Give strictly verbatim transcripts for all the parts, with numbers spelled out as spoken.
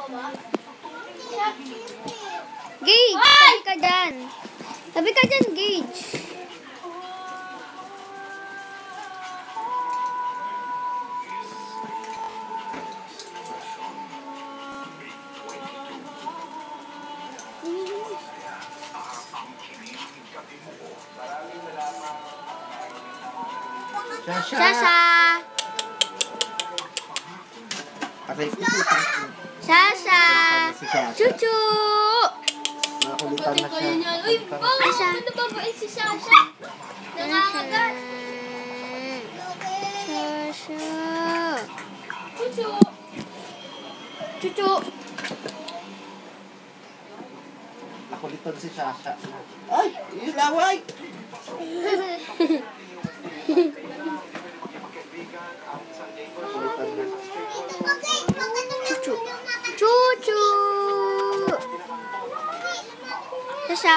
Gage, tabi ka dyan. Tabi ka dyan, Gage. Shasha! Shasha! Shasha! Chuchu! Nakulitan na siya. Uy, bakit ano babait si Shasha? Nangangagat. Shasha! Chuchu! Chuchu! Nakulitan si Shasha. Ay! Ilaway! Chuchu! Chuchu! Shasha!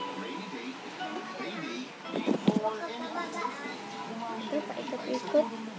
Ito, paikot-ikot.